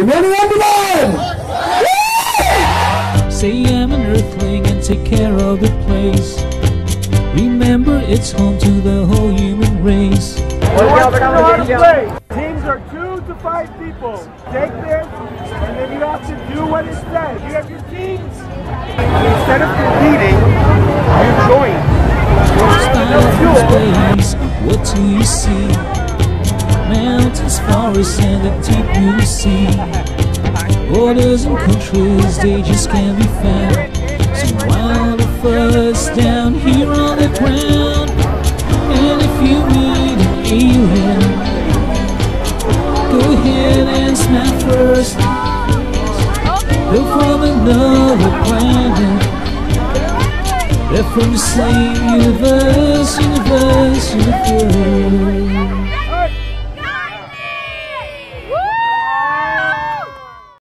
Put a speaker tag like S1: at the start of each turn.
S1: Good morning, everyone!
S2: Say I'm an earthling and take care of the place. Remember, it's home to the whole human race.
S3: Teams are 2 to 5 people. Take this, and then you have to do what it says. You have your teams. Instead of competing, you join.
S2: Space, what do you see? Mountains, forests, and the deep blue sea. Borders and countries, they just can't be found. So wild of us down here on the ground. And if you meet an alien, go ahead and smash first. They're from another planet. They're from the same universe.